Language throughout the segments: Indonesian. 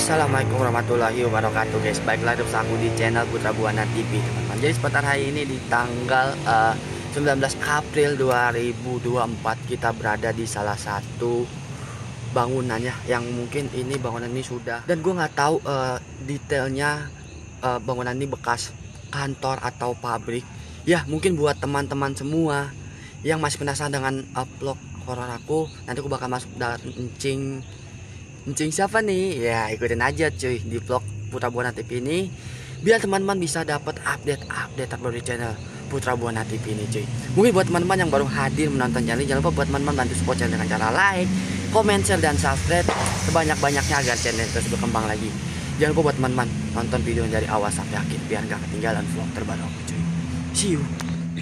Assalamualaikum warahmatullahi wabarakatuh guys. Baiklah bersama aku di channel Putra Buana TV teman-teman. Jadi sebentar hari ini di tanggal 19 April 2024 kita berada di salah satu bangunan ya, yang mungkin ini bangunan ini sudah, dan gue nggak tahu detailnya bangunan ini bekas kantor atau pabrik ya. Mungkin buat teman-teman semua yang masih penasaran dengan vlog horor aku, nanti aku bakal masuk dalam Encing siapa nih? Ya ikutin aja cuy di vlog Putra Buana TV ini, biar teman-teman bisa dapat update terbaru di channel Putra Buana TV ini cuy. Mungkin buat teman-teman yang baru hadir menonton channel ini, jangan lupa buat teman-teman bantu support channel dengan cara like, comment, share, dan subscribe sebanyak-banyaknya agar channel terus berkembang lagi. Jangan lupa buat teman-teman nonton video dari awal sampai akhir biar gak ketinggalan vlog terbaru aku cuy. See you.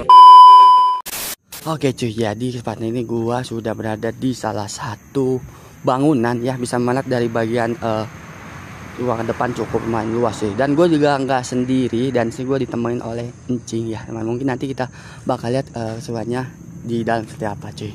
Oke cuy, jadi kesempatan ini gua sudah berada di salah satu bangunan ya, bisa melihat dari bagian ruangan depan cukup lumayan luas sih. Dan gue juga nggak sendiri, dan sih gue ditemenin oleh Encing ya teman. Mungkin nanti kita bakal lihat semuanya di dalam seperti apa cuy.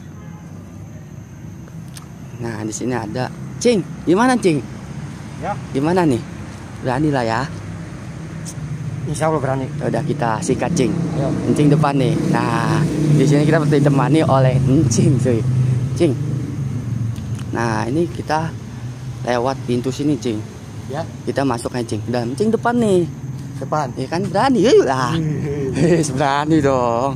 Nah di sini ada Cing, gimana Cing? Ya. Gimana nih? Berani lah ya? Insya Allah berani. Udah kita sikat Cing. Ya. Encing depan nih. Nah di sini kita ditemani oleh Encing cuy. Cing. Nah ini kita lewat pintu sini Cing Ya. Kita masuk aja Cing. Dan Cing depan nih. Depan. Ya kan berani ya lah. Berani dong.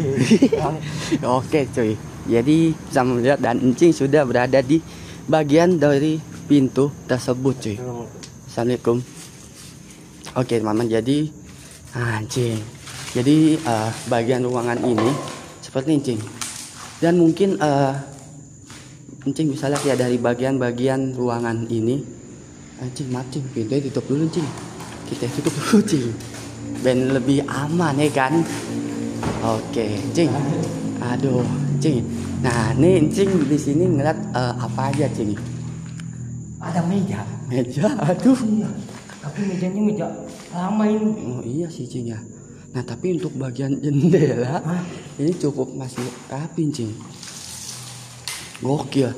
Oke cuy. Jadi bisa melihat dan Encing sudah berada di bagian dari pintu tersebut cuy. Assalamualaikum. Oke teman-teman, jadi Cing. Jadi bagian ruangan ini seperti ini Cing. Dan mungkin Encing bisa lihat ya dari bagian-bagian ruangan ini. Cing, maaf Cing, pintunya tutup dulu Cing. Kita tutup dulu Cing, ben lebih aman ya kan. Oke Cing. Aduh Cing. Nah nih Cing di sini ngeliat apa aja Cing? Ada meja. Meja, aduh. Iya. Tapi mejanya meja lama ini. Oh iya sih Cing ya. Nah tapi untuk bagian jendela ini cukup masih rapi Cing. Gokil.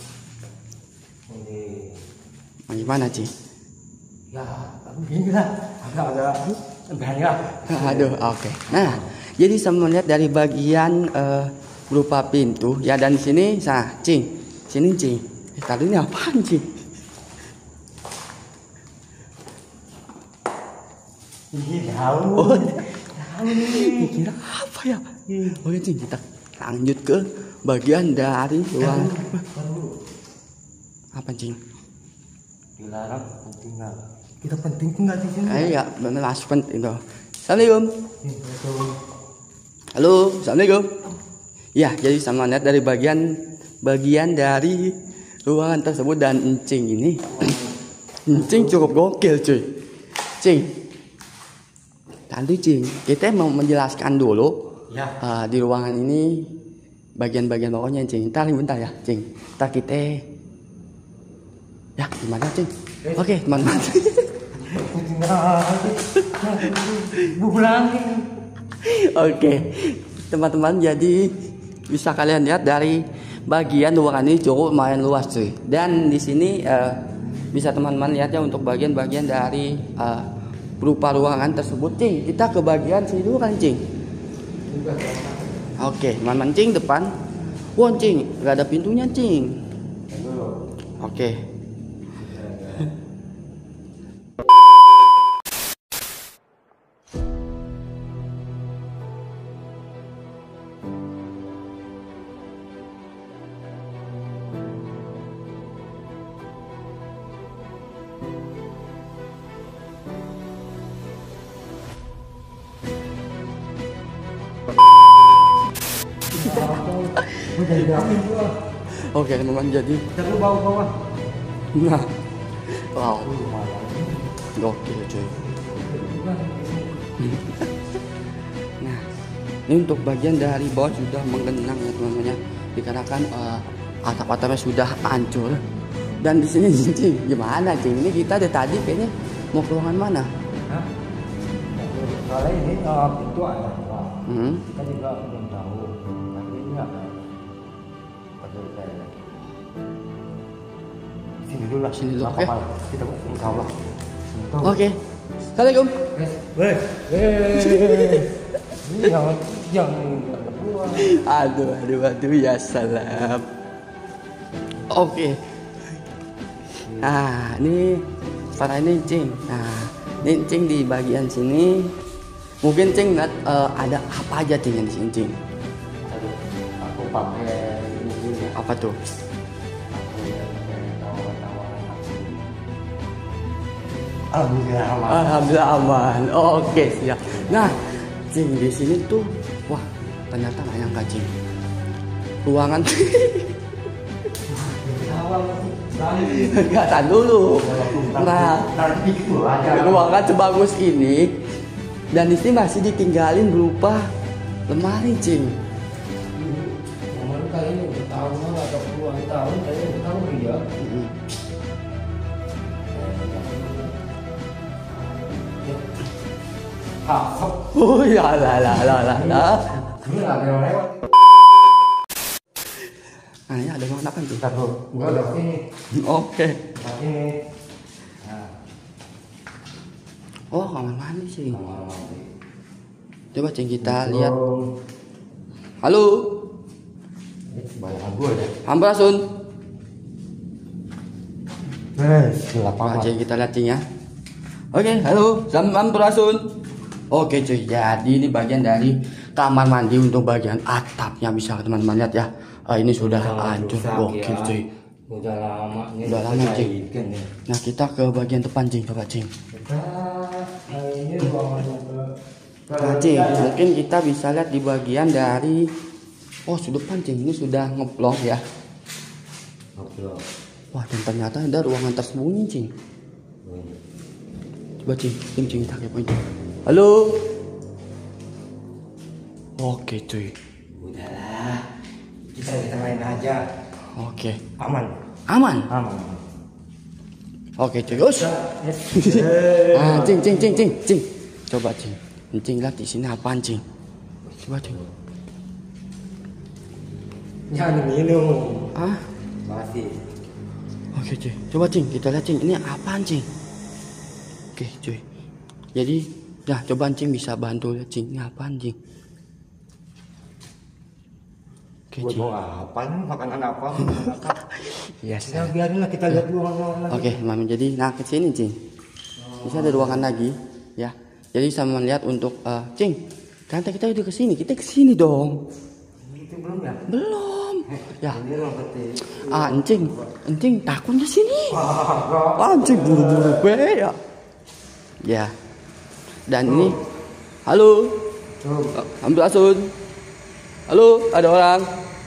Gimana Cing? Ya, begini lah. Agak berani lah. Aduh, oke. Nah, jadi saya melihat dari bagian berupa pintu ya, dan di sini, Cing, sini Cing. Tadi ini apaan Cing? Ini tahu. Oh, Tahu nih. kira apa ya? Oke Cing, kita lanjut ke bagian dari ruang. Apa Cing? Dilarang tinggal. Kita penting tinggal di sini. Iya, benar langsung penting tuh. Assalamualaikum. Halo, assalamualaikum. Ya, jadi sama lihat dari bagian dari ruangan tersebut, dan Encing ini, Encing cukup gokil cuy. Cing, tadi Cing, kita mau menjelaskan dulu Ya. di ruangan ini bagian-bagian bawahnya Cing. Bentar ya Cing. Ntar kita ya gimana Cing? Oke teman-teman. Oke teman-teman, jadi bisa kalian lihat dari bagian ruangan ini cukup lumayan luas cuy. Dan di sini bisa teman-teman lihat ya untuk bagian-bagian dari berupa ruangan tersebut Cing. Kita ke bagian sini dulu kan Cing. Oke teman-teman, Cing depan. Wah Cing, gak ada pintunya Cing. Oke. Oke teman-teman, jadi Terus bawah. nah, wow, gokil cuy. Nah, ini untuk bagian dari bawah sudah menggenang ya teman-teman ya, dikarenakan atap-atapnya sudah hancur. Dan di sini Cing, gimana Cing? Ini kita dari tadi kayaknya mau ke ruangan mana? Hah? Kalau ini pintu ada. Hmm? Kita juga belum tahu. Tapi ini apa? Betul saya. dulu lah. Sini dulu, Oke. Kita insya Allah. Oke. Assalamualaikum. Weh. Ini yang Aduh ya salam. Oke. Nah, ini para ini Cing. Nah, ini Cing di bagian sini. Mungkin Cing ada apa aja Cing di sini Cing? aku pakai ini ya. Apa tuh? Alhamdulillah aman. Alhamdulillah aman. Oke, siap. Nah, Cing di sini tuh, wah ternyata nggak nyangka Cing. Ruangan nggak tahan dulu. Nah, ruangan sebagus ini dan di sini masih ditinggalin berupa lemari Cing. Kali ini udah tahun atau puluhan tahun, kayaknya udah tahun ya. Oh ya lah. Ini nggak lewat. Nah, ini ada ruangan apa Cing? Gua udah ini. Oke. Ini. Nah. Oh, kamar mandi Cing. Coba Cing kita lihat. Halo. Bayangan gue deh. Ampurasun. Gelap amat. Cing kita lihat Cing ya. Oke, halo, Ampurasun. Oke cuy, jadi ini bagian dari kamar mandi untuk bagian atapnya, bisa teman-teman lihat ya. Ini sudah hancur, gokil cuy. Udah lama nih. Udah lama Cing. Nah kita ke bagian depan Cing, coba Cing. Ini ruangannya ke. Nah Cing, mungkin kita bisa lihat di bagian dari, oh sudut depan Cing, ini sudah ngeblok ya. Wah dan ternyata ada ruangan tersembunyi Cing. Coba Cing kita kepoin. Halo. Oke cuy. Udahlah. Kita main aja. Oke. Aman. Oke cuy. Us. Cing. Coba Cing. Cing lihat di sini apaan Cing? Coba Cing. Jangan minum. Masih. Oke cuy. Coba Cing kita lihat Cing. Ini apaan Cing? Oke cuy. Jadi ya coba Cing bisa bantu lihat Cing. Ini apaan Cing? Oke Cing. Mau apa nih? Makanan apa? Yes. Ya biarinlah kita lihat ruangan lagi. Oke, Mami. Jadi nah ke sini Cing. Bisa ada ruangan lagi ya. Jadi sama melihat untuk Cing. Kan kita udah ke sini. Kita ke sini dong. Itu belum ya? Belum. Ya. Ini ruang kecil. Encing takut di sini. Encing buru-buru gue ya. Ya. Dan ini halo. Ampurasun. Halo, ada orang.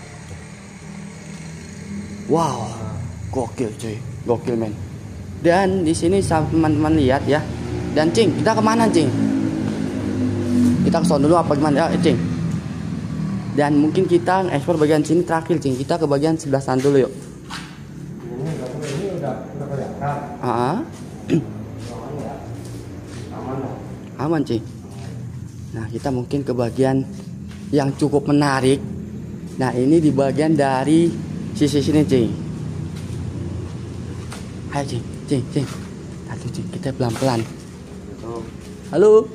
Wow. Gokil cuy. Gokil men. Dan di sini teman-teman lihat ya. Dan Cing, kita kemana Cing? Kita ke sana dulu apa gimana ya, Cing? Dan mungkin kita ekspor bagian sini terakhir Cing. Kita ke bagian sebelah sana dulu yuk. Ini udah kelihatan. Aman Cing. Nah kita mungkin ke bagian yang cukup menarik. Nah ini di bagian dari sisi sini Cing. Hai Cing. Aduh Cing, kita pelan-pelan. Halo.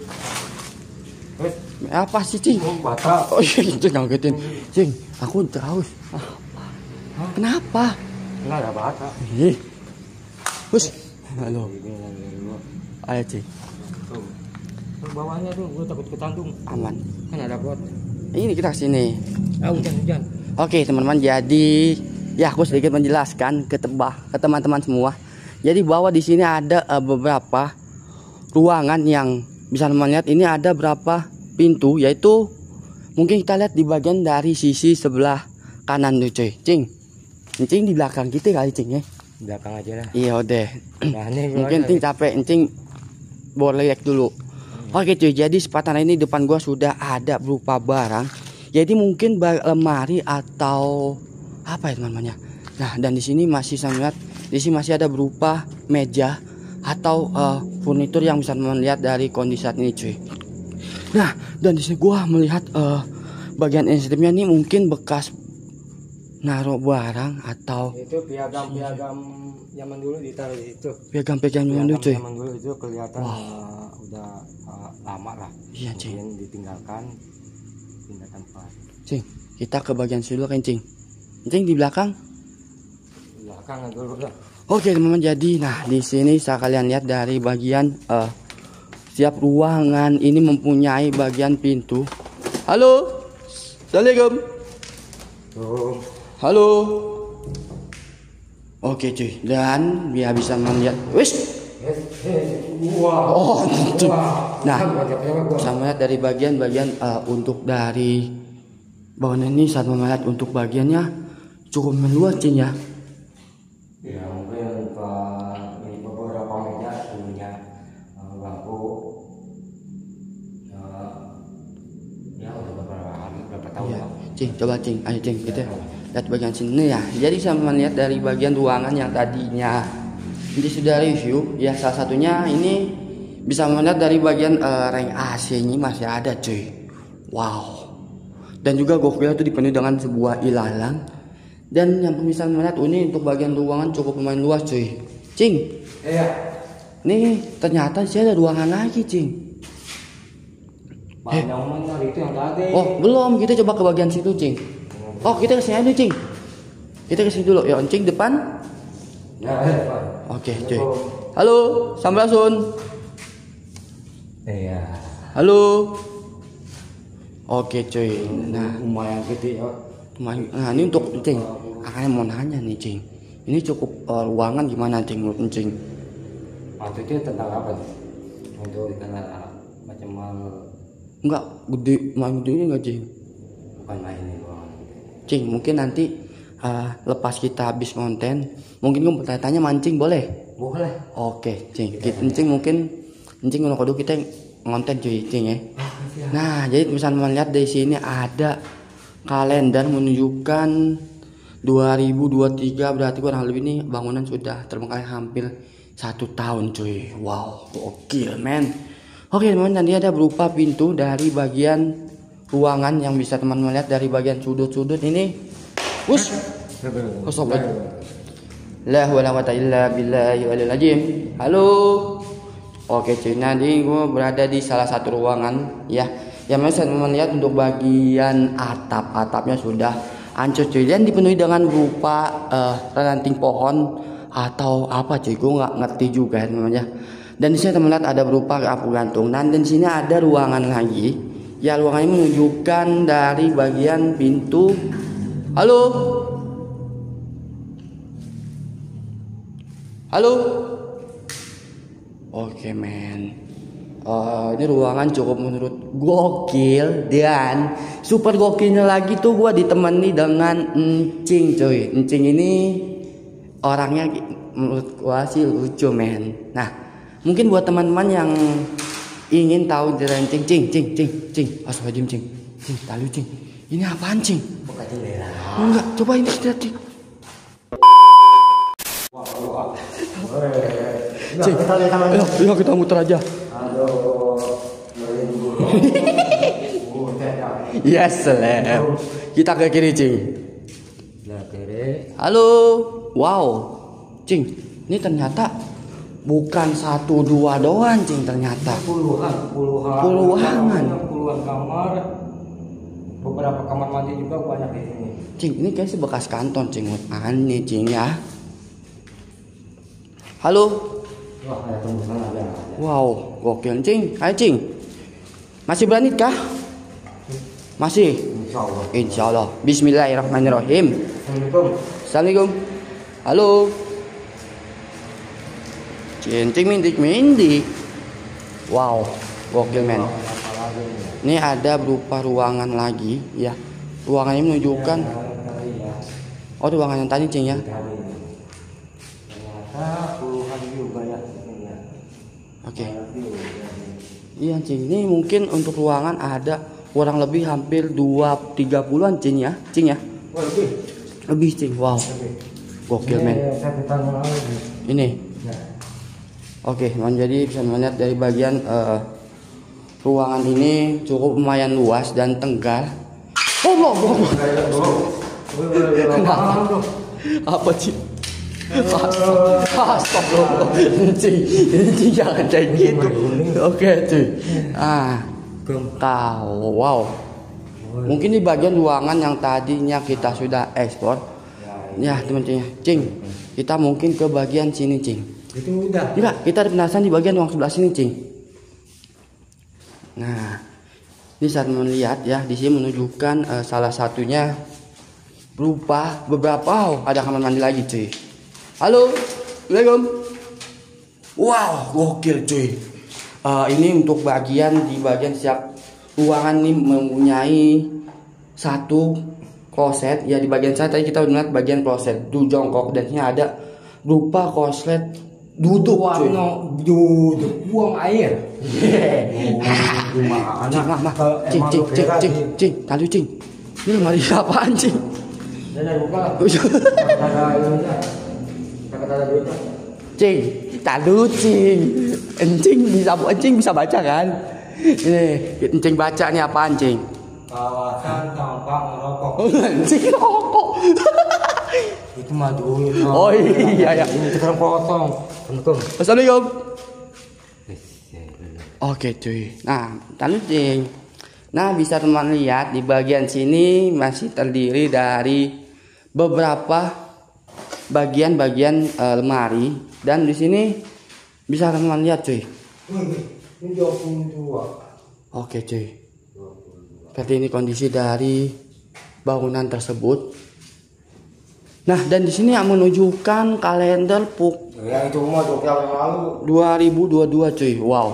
Apa sih Cing? Batak. Oh iya Cing ngagetin. Cing, aku haus. Kenapa? Enggak ada batak. Hus. Halo. Ayo Cing. Bawahnya tuh, gue takut ketantung. Aman. Kan ada pot. Ini kita kesini. Hujan. Oke teman-teman, jadi ya aku sedikit menjelaskan ke teman-teman semua. Jadi bahwa di sini ada beberapa ruangan yang bisa teman lihat. Ini ada berapa pintu, yaitu mungkin kita lihat di bagian dari sisi sebelah kanan tuh cuy. Cing di belakang kita kali Cing ya. Belakang aja lah. Iya deh. Nah, Mungkin Cing capek, Cing boleh lihat dulu. Oke cuy, jadi sepatan ini depan gua sudah ada berupa barang. Jadi mungkin lemari atau apa ya teman-temannya. Nah, dan di sini masih saya lihat, di sini masih ada berupa meja atau furnitur yang bisa teman lihat dari kondisi saat ini cuy. Nah, dan di sini gua melihat bagian instrumennya ini mungkin bekas naruh barang atau Itu piagam-piagam zaman dulu ditaruh di situ. piagam-piagam dulu cuy. Zaman dulu itu kelihatan udah lama lah. Iya cing. Kemudian ditinggalkan pindah tempat. Cing, kita ke bagian sini dulu kan cing. Cing di belakang. Belakang dulu lah. Oke teman-teman, jadi nah di sini saya kalian lihat dari bagian setiap ruangan ini mempunyai bagian pintu. Halo, assalamualaikum. Halo. Oke cuy, dan biar bisa melihat. Wis. Oh, tentu. Nah, bisa melihat dari bagian-bagian untuk dari bangunan ini saat melihat untuk bagiannya cukup meluas cing ya. Ya mungkin ini beberapa meja punya bangku ya udah beberapa tahun Ya, lah. cing, coba cing, ayo cing, kita lihat bagian sini ya. Jadi saya melihat dari bagian ruangan yang tadinya ini sudah review, ya salah satunya ini bisa melihat dari bagian ring AC ini masih ada cuy. Wow. Dan juga gokil itu dipenuhi dengan sebuah ilalang. Dan yang bisa melihat ini untuk bagian ruangan cukup lumayan luas cuy. Cing. Iya. Nih ternyata sih ada ruangan lagi cing. Yang mana itu yang tadi? Oh belum, kita coba ke bagian situ cing. Oh kita kesini aja cing. Kita kesini dulu ya cing depan. Ya, Pak. Oke cuy. Halo, Sambrasun. Iya. Halo. Oke cuy. Nah, Lumayan gede ya. nah ini untuk cing. Akannya mau nanya nih cing. Ini cukup ruangan gimana cing menurut cing? Maksudnya tentang apa nih? Untuk karena macam Enggak gede, main gede enggak cing? bukan main ini ruangan. Cing, mungkin nanti lepas kita habis konten, mungkin gue bertanya mancing boleh? Boleh. Oke, cing. Cing mungkin cing kalau kudu kita ngonten cuy, cing ya. Nah, jadi bisa melihat di sini ada kalender menunjukkan 2023, berarti kurang lebih nih bangunan sudah terbengkalai hampir 1 tahun cuy. Wow, gokil men. Oke teman, nanti ada berupa pintu dari bagian ruangan yang bisa teman melihat dari bagian sudut-sudut ini. Wush. Kosong. La wala quwata illa billahi walil azim. Halo. Oke cuy, nanti gue berada di salah satu ruangan ya. Yang mana saya melihat untuk bagian atapnya sudah hancur cuy, dan dipenuhi dengan berupa ranting pohon atau apa cuy, gue nggak ngerti juga namanya. Dan di sini teman lihat ada berupa lampu gantung. Dan di sini ada ruangan lagi. Ya ruangan ini menunjukkan dari bagian pintu. Halo. Halo. Oke men. Ini ruangan cukup menurut gokil, dan super gokilnya lagi tuh gua ditemani dengan Encing cuy. Encing ini orangnya menurut gua sih lucu men. Nah, mungkin buat teman-teman yang ingin tahu dari Cing. Astagfirullahaladzim Cing. Cing, tahu Cing. Ini apaan Cing? Buka jendela. Enggak, coba ini kita Cing. Cing, ayo kita muter aja. Yes, seleb. Kita ke kiri, Cing. Nah, kiri. Halo. Wow. Cing, ini ternyata bukan 1-2 doang, Cing, ternyata. Puluhan kamar. Beberapa kamar mandi juga banyak di sini. Cing, ini kayaknya bekas kantor, Cing. Aneh, Cing ya. Halo. Wah, ada tembusan ada. Wow, gokil, Cing. Ayo, Cing. Masih berani kah? Masih. Insyaallah. Insyaallah. Bismillahirrahmanirrahim. Assalamualaikum. Assalamualaikum. Halo. Cinting mindik. Wow, gokil men. Ini ada berupa ruangan lagi ya. Ruangan ini menunjukkan. Oh, ruangan yang tadi Cing ya. Ternyata puluhan juga ya. Oke. Iya Cing. Ini mungkin untuk ruangan ada kurang lebih hampir 2-30-an Cing ya. Cing ya. Wah, lebih. Lebih Cing. Wow. Gokil men. Ini. Oke, jadi bisa melihat dari bagian ruangan ini cukup lumayan luas dan tenggar. Allah. Apa sih? Astagfirullah. Cing jangan kayak gitu. Oke cuy. Tahu. Wow. Mungkin di bagian ruangan yang tadinya kita sudah ekspor. Ya teman-teman. Cing. Kita mungkin ke bagian sini cing. Itu udah. Tidak, kita ada penasaran di bagian ruang sebelah sini cing. Nah, ini saat melihat ya, di sini menunjukkan salah satunya berupa beberapa ada kamar mandi lagi cuy. Halo, Assalamualaikum. Wow, gokil cuy. Ini untuk di bagian setiap ruangan ini mempunyai satu kloset. Ya di bagian saya tadi kita udah lihat bagian kloset tuh jongkok dan ini ada berupa kloset duduk cuy. Duduk buang air. Cing, tadi cing. Ini lemari apaan cing? Cing, tadi cing. Encing bisa baca kan? Ini encing baca nih apaan cing? Kawasan tampak merokok. Encing rokok. Itu mah dulu. Oh iya ya. Ini sekarang potong. Assalamualaikum. Oke cuy. Nah, tadi cing. Nah, bisa teman lihat di bagian sini masih terdiri dari beberapa bagian-bagian lemari dan di sini bisa teman lihat cuy. Ini 22. Oke cuy. Seperti ini kondisi dari bangunan tersebut. Nah, dan di sini yang menunjukkan kalender Ya itu mah 2 tahun lalu. 2022 cuy. Wow.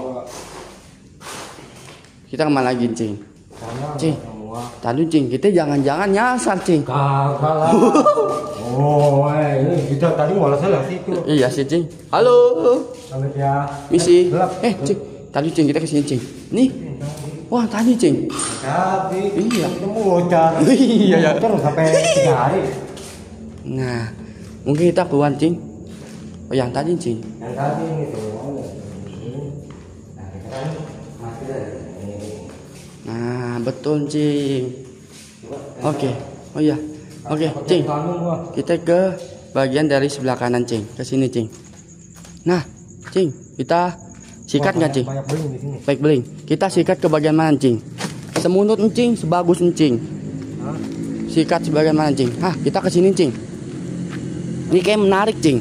Kita kemana lagi cing? Cing. Tadi cing, kita jangan-jangan nyasar cing. Kagak lah. Oh, ini kita tadi malah salah situ. Iya sih cing. Halo. Selamat ya. Misi. Cing. Tadi cing kita kesini cing. Nih. Wah tadi cing. Tadi. Iya. Itu bocor. Iya ya. Terus sampai 3 hari. Nah, mungkin kita keluar cing. Oh yang tadi cing. Yang tadi ini tuh. Nah, sekarang masih ada. Nah, betul cing. Oke. Oh iya. Oke, cing. Kita ke bagian dari sebelah kanan cing. Ke sini cing. Nah, cing, kita sikat nggak cing? Banyak beling di sini. Baik beling. Kita sikat ke bagian mana cing? Semunut cing, sebagus cing. Sikat sebagian mana cing? Kita ke sini cing. Ini kayak menarik cing.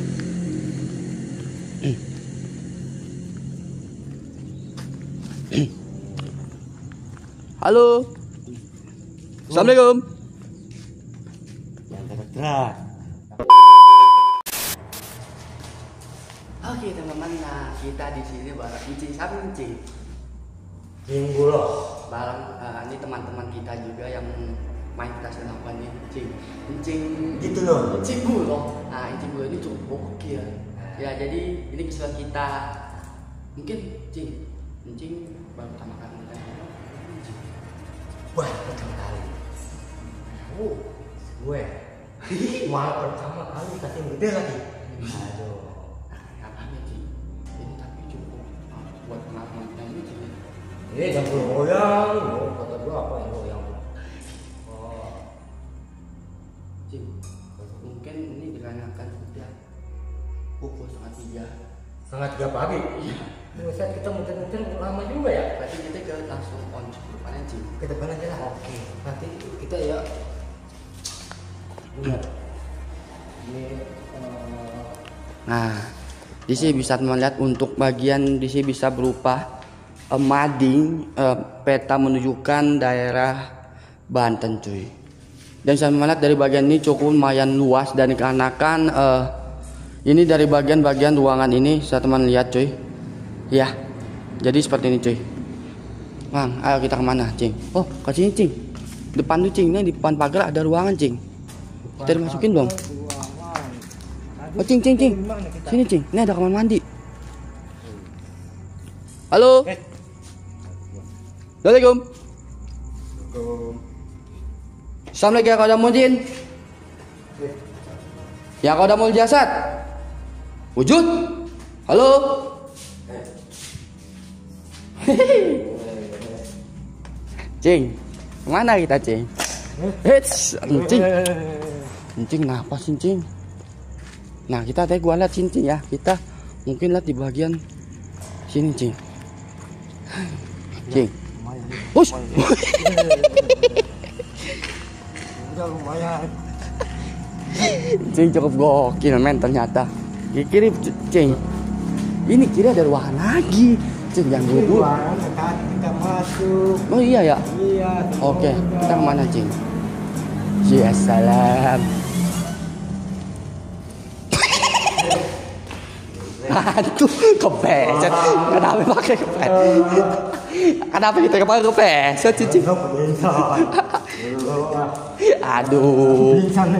Halo. Assalamualaikum. Oke teman-teman, nah kita di sini bareng Encing siapa Encing? Jinggulo. Bareng ini teman-teman kita juga yang main kita senapan nih Encing. Encing Gitu loh. Encing Gulo. Nah Encing Gulo ini cukup gokil. Ya jadi ini kisah kita. Mungkin Encing baru pertama kali kita. Wah, pertama kali. Gue. Malah pertama kali kasih gede lagi. Aduh. Ini tapi cukup buat pengalaman kita ini Cing. Jangan goyang. Kata gua apa yang goyang? Cing, mungkin ini dikarenakan sudah pukul 2:30. 2:30 pagi. Iya. Buset, kita muter-muter lama juga ya. Berarti kita ke langsung on depannya Cing. Ke depan aja lah. Oke. Nanti kita ya. Benar. Ini Nah, di sini bisa melihat untuk bagian di sini bisa berupa mading peta menunjukkan daerah Banten cuy. Dan saya melihat dari bagian ini cukup lumayan luas dan dikarenakan ini dari bagian-bagian ruangan ini saya teman lihat cuy. Ya. Jadi seperti ini cuy. Bang, ayo kita kemana cing? Oh, ke sini cing. Depan tuh cing, ini di depan pagar ada ruangan cing. Kita dimasukin dong. Oh cing. Sini cing, ini ada kamar mandi. Halo. Assalamualaikum. Assalamualaikum ya kaudah mujin. Ya kaudah mul jasad. Wujud. Halo. Cing, kemana kita cing? Hits, cing. Cing, napas cing. Nah, kita tadi gua lihat cing ya. Kita mungkin lihat di bagian sini cing. Cing. Push. Udah lumayan. Cing cukup gokil men ternyata. Di kiri cing. Ini kiri ada ruangan lagi. Cing yang dulu. Kita masuk. Oh iya ya. Iya. Oke, kita kemana cing? Ya salam. Aduh, kepecet. Kenapa pakai kepecet? Kenapa kita pakai kepecet cing? Aduh.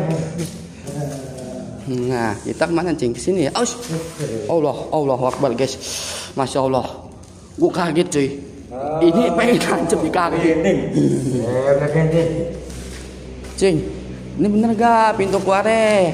Nah, kita kemana cing? Kesini ya. Allah Akbar guys. Masya Allah. Gue kaget cuy. Ini pengen tancap di kaki. Cing, ini bener gak pintu keluarnya?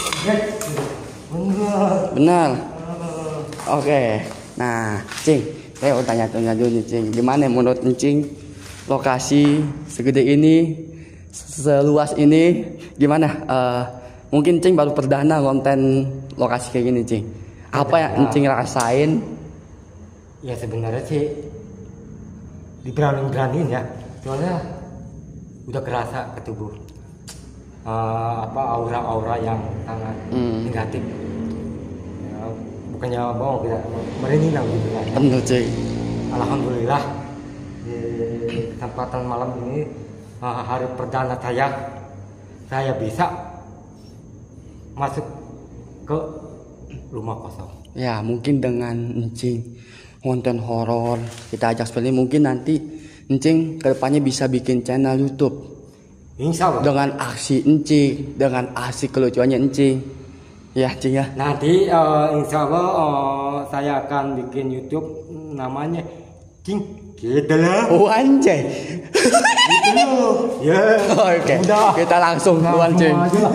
Bener. Oke. Nah, cing, saya mau tanya-tanya dulu nih cing. Gimana menurut cing lokasi segede ini, seluas ini, gimana? Mungkin cing baru perdana konten lokasi kayak gini cing. Apa yang cing rasain? Ya sebenarnya sih diberaniin ya, soalnya udah kerasa ke tubuh aura-aura yang sangat negatif. Ya, bukannya bohong, kita merinding gitu kan. Bener cing. Alhamdulillah di kesempatan malam ini hari perdana saya bisa masuk ke rumah kosong. Ya mungkin dengan encing konten horor kita ajak seperti mungkin nanti encing kedepannya bisa bikin channel YouTube. Insya Allah. Dengan aksi encing, dengan aksi kelucuannya encing. Ya cing ya. Nanti insya Allah saya akan bikin YouTube namanya Cing gitu lah. Oh anjay. Gitu. Ya. Oke. Kita langsung keluar cing.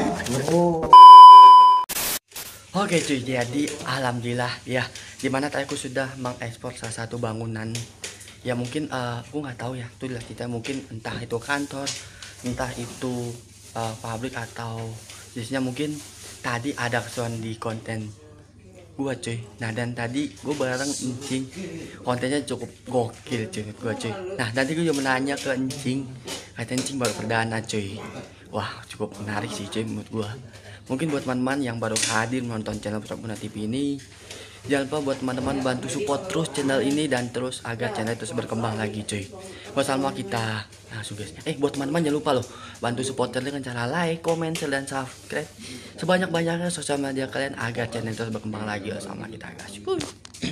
Oke cuy, jadi alhamdulillah ya, dimana tadi aku sudah mengekspor salah satu bangunan. Ya mungkin aku nggak tahu ya, tuh lihat kita mungkin entah itu kantor, entah itu pabrik atau jenisnya. Mungkin tadi ada kesukaan di konten gua cuy. Nah dan tadi gua bareng encing, kontennya cukup gokil cuy gua cuy. Nah nanti gua juga menanya ke encing, katanya encing baru perdana cuy. Wah cukup menarik sih cuy menurut gua. Mungkin buat teman-teman yang baru hadir menonton channel Putra Buna TV ini, jangan lupa buat teman-teman bantu support terus channel ini dan terus agar channel terus berkembang lagi cuy. Bersama kita langsung guys. Buat teman-teman jangan lupa loh bantu support dengan cara like, comment, share dan subscribe sebanyak-banyaknya sosial media kalian agar channel terus berkembang lagi bersama kita guys.